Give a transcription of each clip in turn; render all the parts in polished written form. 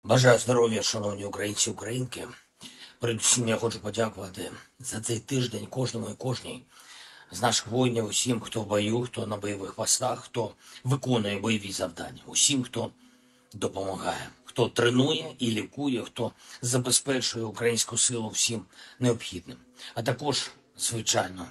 Бажаю здоров'я, шановні українці і українки. Передусім я хочу подякувати за цей тиждень кожному і кожній з наших воїнів, усім, хто в бою, хто на бойових постах, хто виконує бойові завдання, усім, хто допомагає, хто тренує і лікує, хто забезпечує українську силу всім необхідним. А також, звичайно,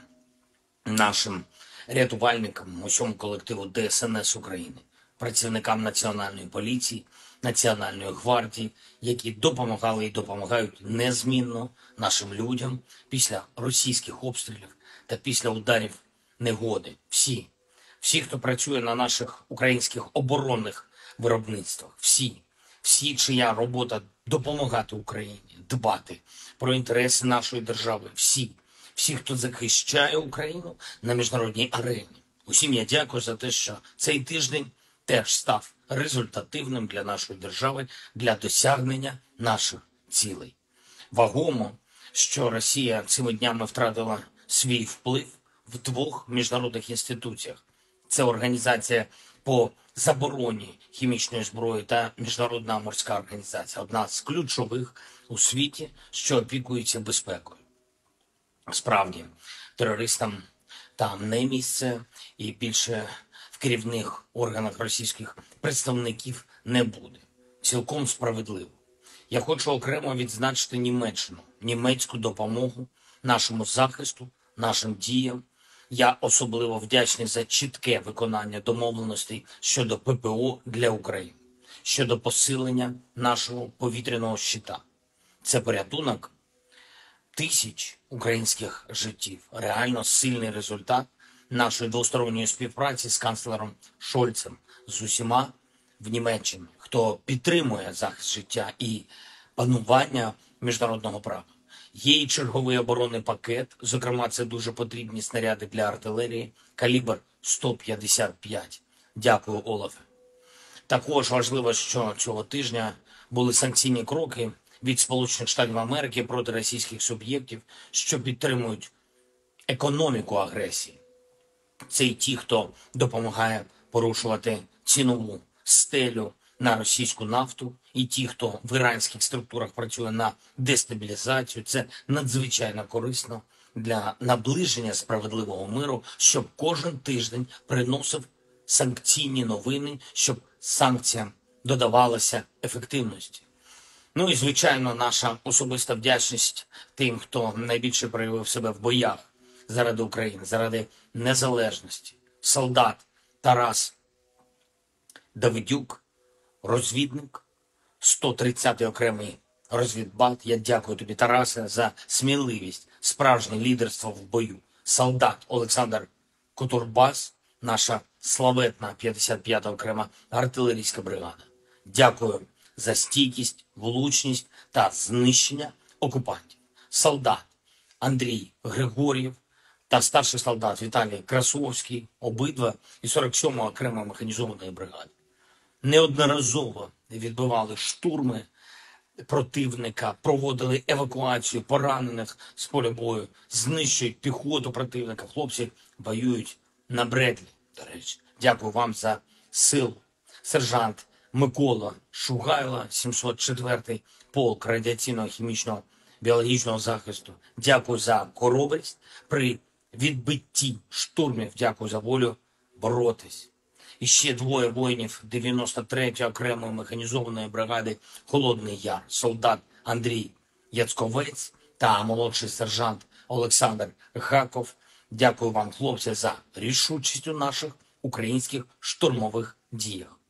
нашим рятувальникам, усьому колективу ДСНС України, працівникам Національної поліції, Національної гвардії, які допомагали і допомагають незмінно нашим людям після російських обстрілів та після ударів негоди. Всі, хто працює на наших українських оборонних виробництвах, всі, чия робота допомагати Україні, дбати про інтереси нашої держави, всі, хто захищає Україну на міжнародній арені. Усім я дякую за те, що цей тиждень теж став результативним для нашої держави, для досягнення наших цілей. Вагомо, що Росія цими днями втратила свій вплив в двох міжнародних інституціях. Це Організація по забороні хімічної зброї та Міжнародна морська організація, одна з ключових у світі, що опікується безпекою. Справді, терористам там не місце, і більше в керівних органах російських представників не буде. Цілком справедливо. Я хочу окремо відзначити Німеччину, німецьку допомогу нашому захисту, нашим діям. Я особливо вдячний за чітке виконання домовленостей щодо ППО для України, щодо посилення нашого повітряного щита. Це порятунок тисяч українських життів. Реально сильний результат нашої двосторонньої співпраці з канцлером Шольцем, з усіма в Німеччині, хто підтримує захист життя і панування міжнародного права. Є і черговий оборонний пакет, зокрема, це дуже потрібні снаряди для артилерії, калібр 155. Дякую, Олафе. Також важливо, що цього тижня були санкційні кроки від Сполучених Штатів Америки проти російських суб'єктів, що підтримують економіку агресії. Це і ті, хто допомагає порушувати цінову стелю на російську нафту, і ті, хто в іранських структурах працює на дестабілізацію. Це надзвичайно корисно для наближення справедливого миру, щоб кожен тиждень приносив санкційні новини, щоб санкціям додавалося ефективності. Ну і, звичайно, наша особиста вдячність тим, хто найбільше проявив себе в боях заради України, заради незалежності. Солдат Тарас Давидюк, розвідник, 130-й окремий розвідбат. Я дякую тобі, Тарасе, за сміливість, справжнє лідерство в бою. Солдат Олександр Кутурбас, наша славетна 55-та окрема артилерійська бригада. Дякую за стійкість, влучність та знищення окупантів. Солдат Андрій Григор'єв та старший солдат Віталій Красовський, обидва із 47-ї окремої механізованої бригади. Неодноразово відбивали штурми противника, проводили евакуацію поранених з поля бою, знищують піхоту противника. Хлопці воюють на Бредлі, до речі. Дякую вам за силу. Сержант Микола Шугайло, 704-й полк радіаційного, хімічного, біологічного захисту. Дякую за хоробрість при відбитті штурмів. Дякую за волю боротись. І ще двоє воїнів 93-ї окремої механізованої бригади «Холодний Яр», солдат Андрій Яцковець та молодший сержант Олександр Гаков. Дякую вам, хлопці, за рішучість у наших українських штурмових діях.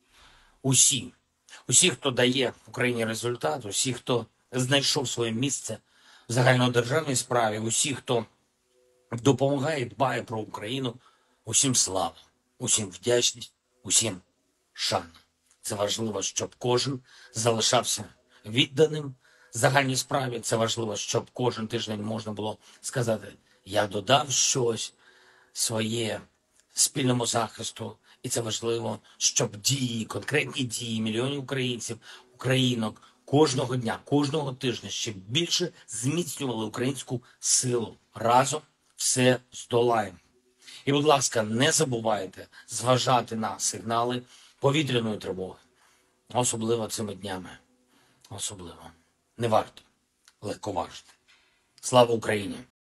Усі, хто дає Україні результат, усі, хто знайшов своє місце в загальнодержавній справі, усі, хто допомагає і дбає про Україну, усім слава, усім вдячність, усім шана. Це важливо, щоб кожен залишався відданим загальній справі. Це важливо, щоб кожен тиждень можна було сказати: я додав щось своє спільному захисту. І це важливо, щоб дії, конкретні дії мільйонів українців, українок кожного дня, кожного тижня ще більше зміцнювали українську силу. Разом все здолаємо. І, будь ласка, не забувайте зважати на сигнали повітряної тривоги, особливо цими днями. особливо. Не варто легковажити. Слава Україні!